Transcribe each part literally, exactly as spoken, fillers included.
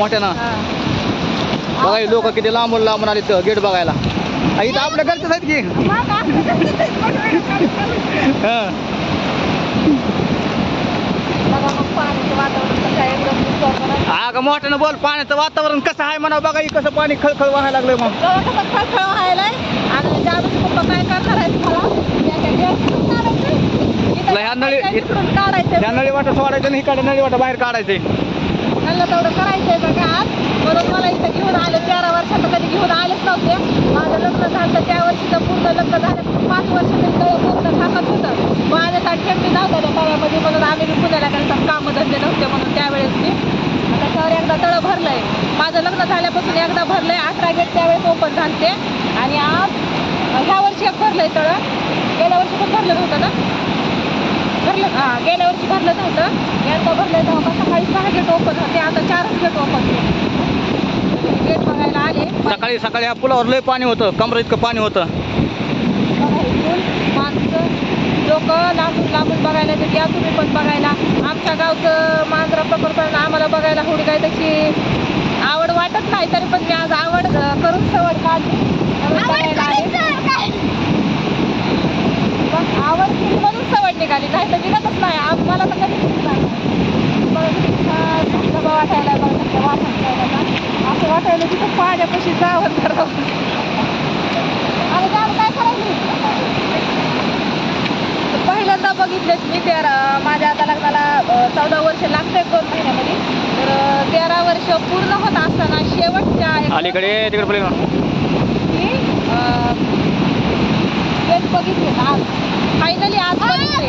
मोठ्यानं. बघा लोक किती लांबून लांबून आले गेट बघायला. इथं आपल्या घरचेच आहेत की. हा का मोठ्यानं बोल. पाण्याचं वातावरण कसं आहे म्हणा. बघा कसं पाणी खळखळ व्हायला लागलंय. मग खळखळ व्हायलाय आणि जावेचे पप्पा काय करणार आहेत मला ह्या नळी काढायचं. ह्या नळी वाटा सोडायचं आणि इकडे नळी वाटा बाहेर काढायचंय. मला तेवढं करायचंय बघा आज. म्हणून मला इथं घेऊन आले. तेरा वर्षात कधी घेऊन आलेच नव्हते. माझं लग्न झालं त्या वर्षीचं पूर्ण लग्न झालं पाच वर्ष मी पूर्ण थांबत होतं. माझ्यासाठी ठेवली नव्हतं त्या तळ्यामध्ये म्हणून आम्ही पुण्याला गेलं. कामं धंदे नव्हते म्हणून त्यावेळेस मी त्याच्यावर एकदा तळं भरलंय. माझं लग्न झाल्यापासून एकदा भरलंय. अठरा गेट त्यावेळेस ओपन झालते आणि आज ह्या वर्षी एक भरलंय तळं. गेल्या वर्षी पण भरलं नव्हतं ना. भरलं हां गेल्या वर्षी भरलं नव्हतं. एकदा भरलंय तेव्हा सकाळी सहा गेट ओपन होते. आता चारच गेट ओपन गेट बघायला आले. सकाळी सकाळी ह्या पुलावर लय पाणी होतं. कमर इतकं पाणी होतं. माणसं लोक लांबून लांबून बघायला येतात. या तुम्ही पण बघायला. आमच्या गावचं मांजरा प्रकल्प आम्हाला बघायला थोडी काही तशी आवड वाटत नाही. तरी पण मी आज आवड करून सवड काढली बघायला आले. आवड केली म्हणून सवड निघाली. नाही तर निघतच नाही. आम्हाला तर कधी धबधबा वाटायला बघा वाटायला असं वाटायला तिथं पाण्यापाशी जावं करावं. आणि जावं काय करायचं. पहिल्यांदा बघितलेच मी. तेरा माझ्या आता लग्नाला चौदा वर्ष लागतात दोन महिन्यामध्ये. तर तेरा वर्ष पूर्ण होत असताना शेवटच्या अलीकडे तिकडे पुढे गेट बघितले आज. फायनली आज बघितले.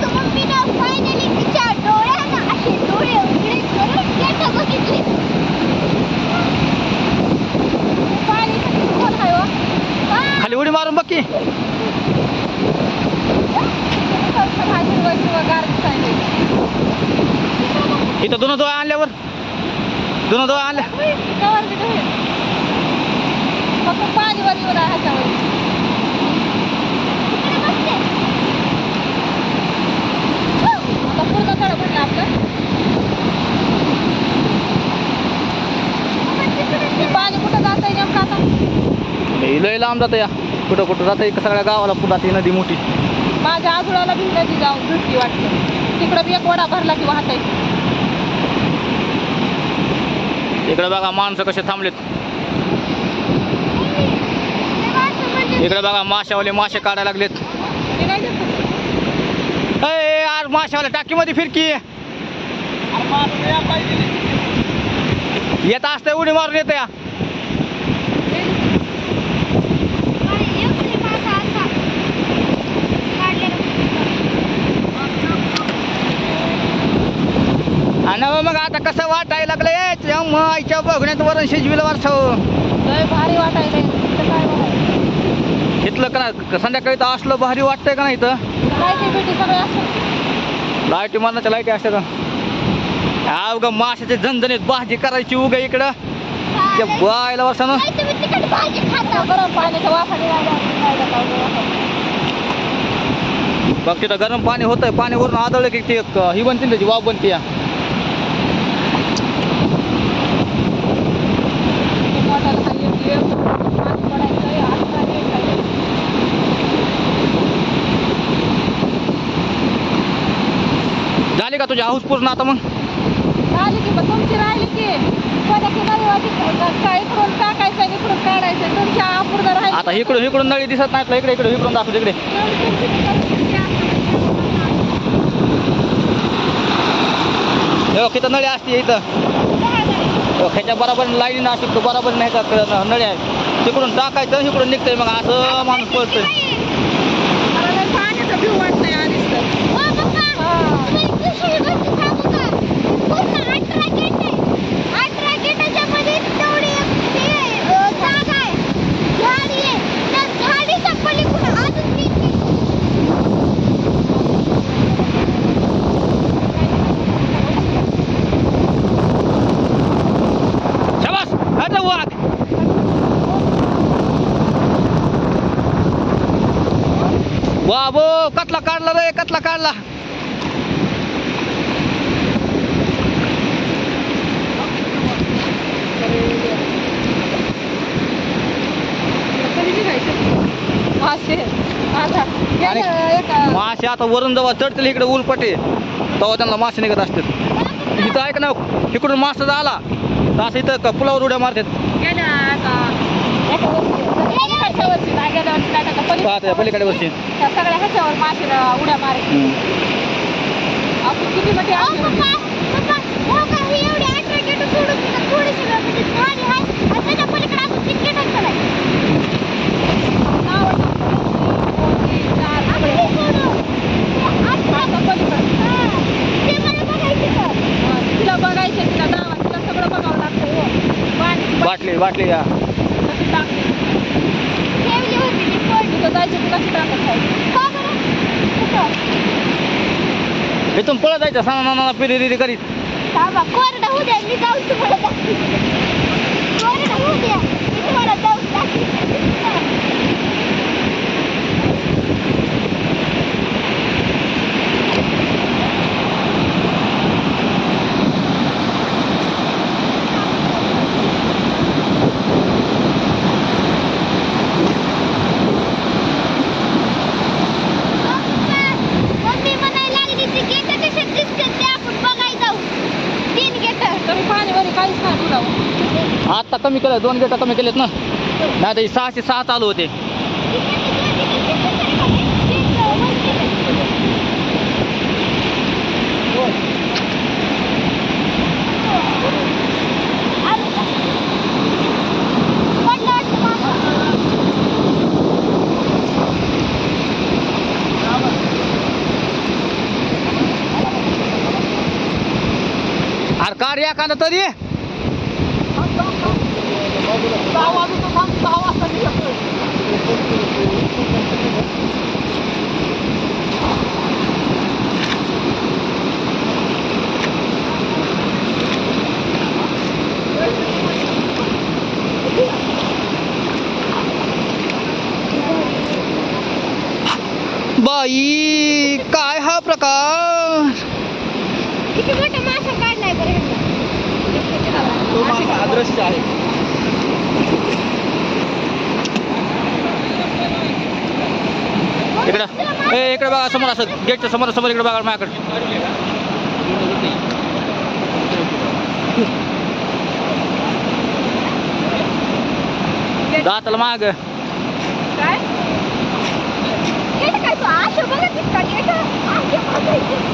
खाली उडी मारून बघ की. इथं दोन डोळे आणल्यावर दोन डोळे आणल्या फक्त पाणीवर येऊन ह्याच्यावर आता पूर्ण तळ भरलं आपलं. पाणी कुठं जात आहे नेमकं आता. लय लांब जातं या. कुठं कुठं जातं सगळ्या गावाला पुढं ती नदी मोठी. माझ्या आजोळाला भी नदी जाऊन भेटली वाटतं. तिकडं बी एक वडा भरला की वाहत आहे. इकडे बघा माणसं कसे थांबलेत. इकडे बघा माशावाले मासे काढायला लागलेत. यार माशावाले टाकीमध्ये फिरकी येत असते. उडी मारून येते या. आणि मग आता कसं वाटायला लागलंय. आईच्या बघण्यात वरण शिजविलं वर्ष लय भारी वाटायलंय. इथलं का संध्याकाळी तर असलं भारी वाटतंय का नाही. इथं लाईटी मरणाच्या लाईटी असते का. हा उगा माशाचे झणझणीत भाजी करायची उगा इकडं त्या बायला वर्षानं. बघ तिथं गरम पाणी होतंय. पाणी वरून आदळलं की ते ही बनते त्याची वाफ बनते या. झाली का तुझी हाऊस पूर्ण आता. मग झाली की मग तुमची राहिली की इकडून टाकायचं इकडून काढायचं. तुमच्या अपूर्ण राहिली. आता इकडून इकडून नळी दिसत नाही. इकडे इकडे इकडून दाखव तिकडे. किती नळी असते इथं. ह्याच्या बरोबर लाईन ना शिकतो बरोबर नाही का नळी आहे. तिकडून टाकायचं इकडून निघतंय. मग असं माणूस पळतोय. पाण्याचा भीव वाटतंय आधीच तर. बाबो कतला काढला रे. कतला काढला. मासे आता आणि गेल्या एका मासे आता वरून जेव्हा चढतील इकडे उलपटे तेव्हा त्यांना मासे निघत असतात. इथं ऐक ना, इकडून मासा आला तर असं इथं क- पुलावर उड्या मारतात. गेल्या एका एका वर्षी गेल्या वर्षी नाही गेल्या वर्षी नाही आता पाहत पलीकडच्या पलीकडे वर्षी त्या सगळ्या ह्याच्यावर मासे उड्या मारायची. आपण किती मोठी आसली होती. तिला बघायचं तिला गावात तिला सगळं बघावं लागतं हो. पाणी बाटली बाटली या कशी टाकली तिथं जायचं तिला कशी टाकत इथून पळत जायचं साना नाना पिरी रिरी करीत. कोरडा होऊ द्या मी जाऊ तुम्हाला दाखवते. कोरडा होऊ द्या मी तुम्हाला जाऊ दाखवते. मम्मी म्हणायला लागली ती गेट कसे दिसतात ते आपण बघायला जाऊ. तीन गेट कमी पाणी वरी काहीच नाही तुला. आता कमी केलं, दोन गेट कमी केलेत ना, नाही तर सहाशे सहा चालू होते. अरे कार या कांदा तरी सहा वाजता थांब, सहा वाजता निघतोय. बाई काय हा प्रकार. किती मोठा मासा काढलाय बरं ह्यांना. अदृश्य आहे. इकडं ए इकडे बघा समोर, असं गेटच्या समोर समोर इकडे बघा माझ्याकडे. दाताला माग काय गेट काय तू असं बघत का गेट? असं बघायचं.